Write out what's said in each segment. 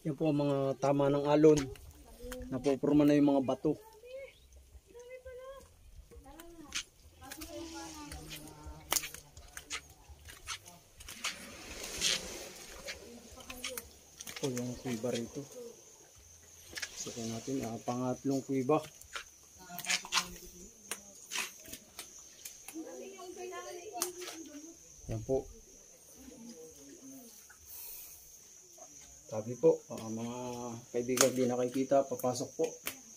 Yan po ang mga tama ng alon. Napupurma na yung mga bato. Ito yung kuiba rito. Sabihin natin, pangatlong kuiba. Yan po. Sabi po, mga kaibigan di nakikita, papasok po.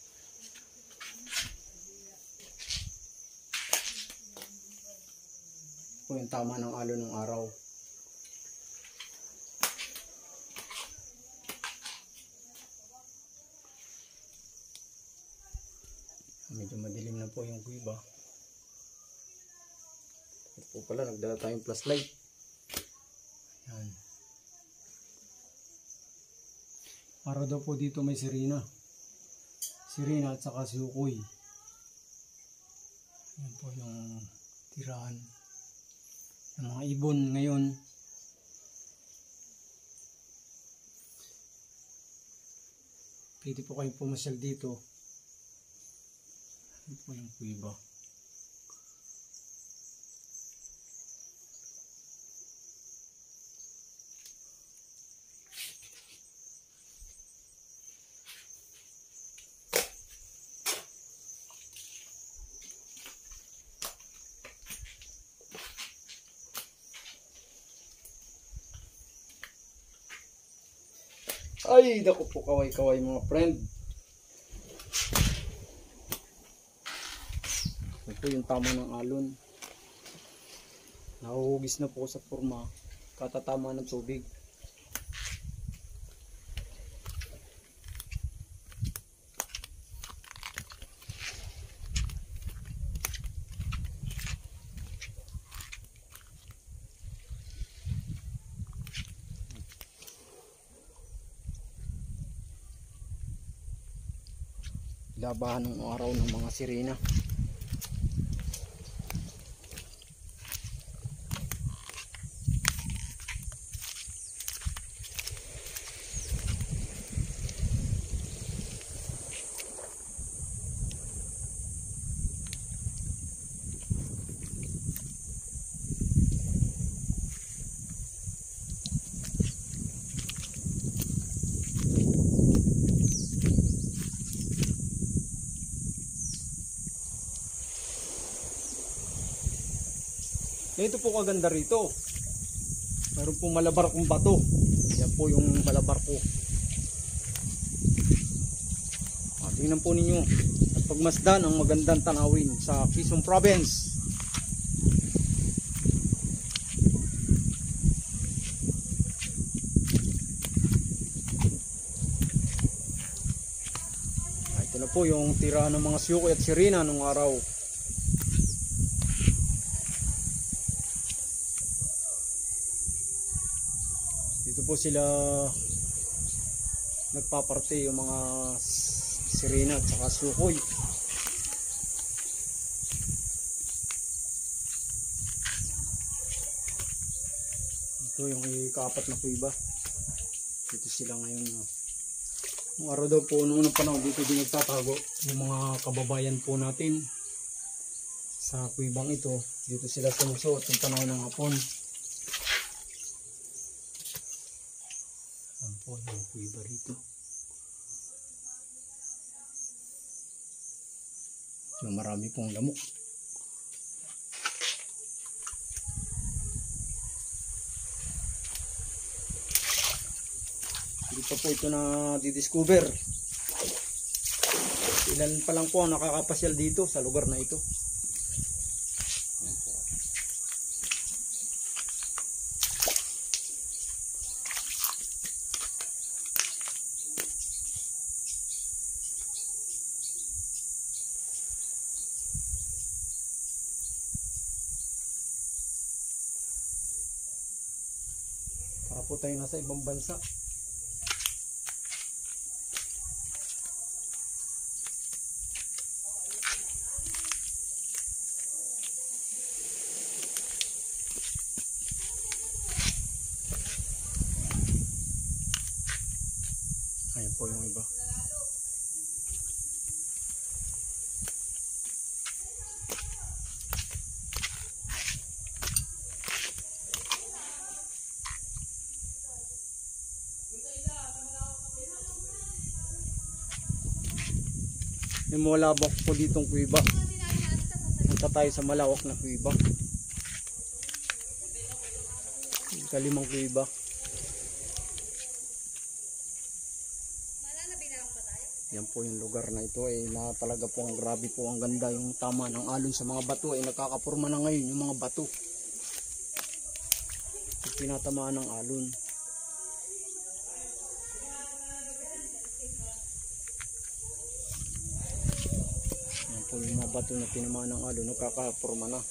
Po yung tama ng alon ng araw. Medyo madilim na po yung kuiba. Ito po pala, nagdala tayong flashlight. Ayan. Para daw po dito may sirena. Sirena at saka sukoy. Ayan po yung tirahan ng mga ibon ngayon. Pwede po kayong pumasyal dito. Ayan po yung kuiba. Ay, naku po, kaway-kaway mga friend. Ito yung tama ng alon. Nahuhugis na po sa forma. Katatama ng tubig. Labahan ng araw ng mga sirena. Ito po kaganda rito. Meron pong malabar kong bato. Yan po yung malabar ko. Tingnan po ninyo. At pagmasdan ang magandang tanawin sa Quezon Province. Ito na po yung tira ng mga siyukoy at sirena nung araw. Dito po sila nagpaparte yung mga sirena at saka sukoy. Ito yung ikaapat na kuiba. Dito sila ngayon. Yung araw daw po noong unang panahon dito din nagtatago yung mga kababayan po natin sa kuibang ito. Dito sila sumusuot yung panahon ng hapon. Po yung kuiba rito. So, marami pong lamok. Hindi pa po ito na didiscover. Ilan pa lang po ang nakakapasyal dito sa lugar na ito. Para po tayo nasa ibang bansa. Ayan po yung iba. May malabak po ditong kuiba. Punta tayo sa malawak na kuiba. Kalimang kuiba. Yan po yung lugar na ito na talaga po ang grabe po, ang ganda yung tama ng alon sa mga bato nakakapurma na ngayon yung mga bato. Pinatamaan ng alon. Yan po yung mga bato na tinamaan ng alon, nakakapurma na.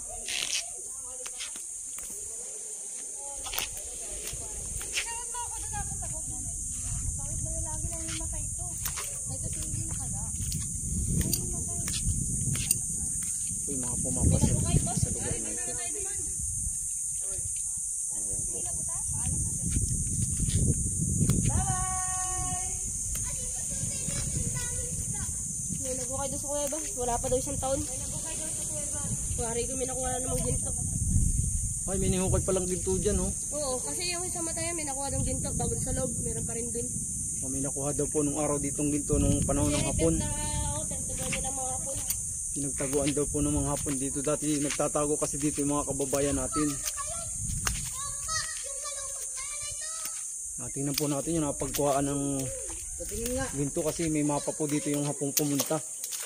Yung mga pumapasok sa lugar na ito. Ayan po. May nagukay doon sa kuweba. Wala pa daw 1 taon. Wari ko may nakuha na namang ginto. Ay, may nihukay palang ginto dyan, oh. Oo, kasi yung sa mata yan may nakuha ng ginto. Bago sa loob, meron pa rin dun. Oh, may nakuha daw po nung araw ditong ginto nung panahon ng hapon. Tagtagal nila mga hapon. Pinagtaguan daw po ng mga hapon dito. Dati nagtatago kasi dito yung mga kababayan natin. Tingnan po natin yung napagkuhaan ng ginto kasi may mapa po dito yung hapong pumunta.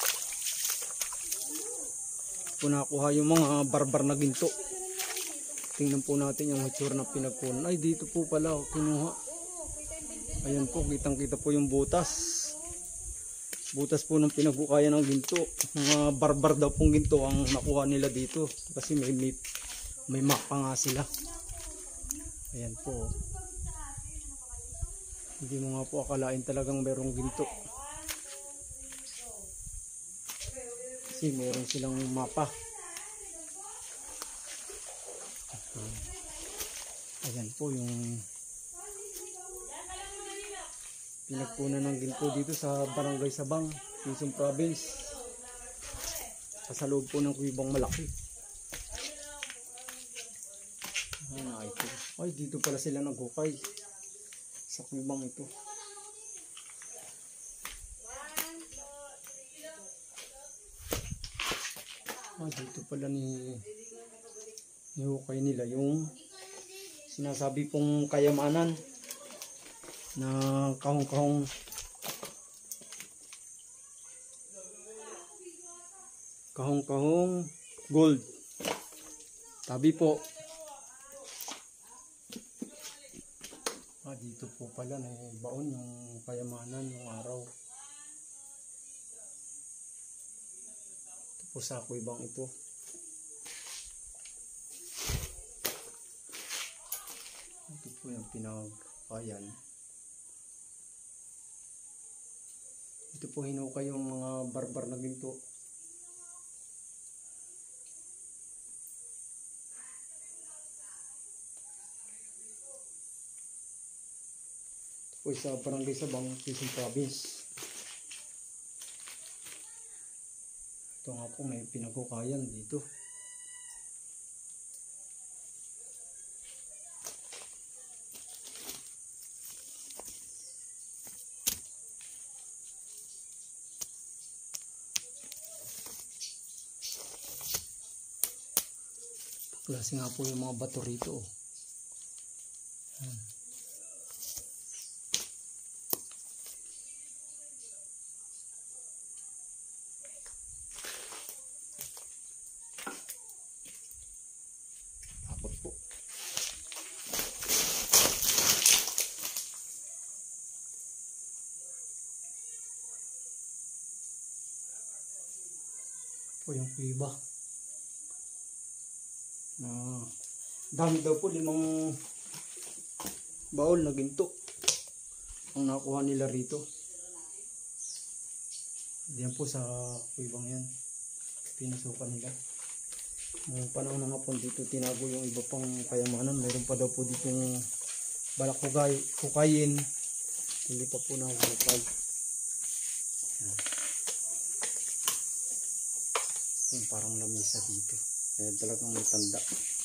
Po nakuha yung mga barbar na ginto. Tingnan po natin yung hitsura na pinagkuhan. Ay, dito po pala kinuha. Ayan po, kitang kita po yung butas. Butas po ng pinagkukayan ng ginto. Mga barbar daw pong ginto ang nakuha nila dito. Kasi may map pa nga sila. Ayan po. Hindi mo nga po akalain talagang merong ginto. Kasi meron silang mapa. Ayan po yung pinagkunan ng ginto dito sa Barangay Sabang, Quezon Province. Sa loob po ng kuibang malaki. Ay, dito pala sila naghukay sa kuibang ito. Dito pala nihukay nila yung sinasabi pong kayamanan na kahong-kahong gold. Tabi po. Dito po pala na baon yung kayamanan ng araw. Ito po sa kuibang ito. Ito po yung pinagkayan. Ito po hinukay yung mga barbar na ginto. Ito po sa Barangay Sabang, Quezon Province. Ito nga po may pinaghukayan dito. Klase nga po yung mga bato rito. Tapos po. Po yung kuiba. Dami daw po 5 baol na ginto ang nakuha nila rito. Diyan po sa kuibang yan pinasukan nila. Noong panahon ng hapon dito tinago yung iba pang kayamanan. Meron pa daw po dito yung balak hukayin Hindi pa po nakakapal. Parang lamisa dito. Kaya talagang matanda.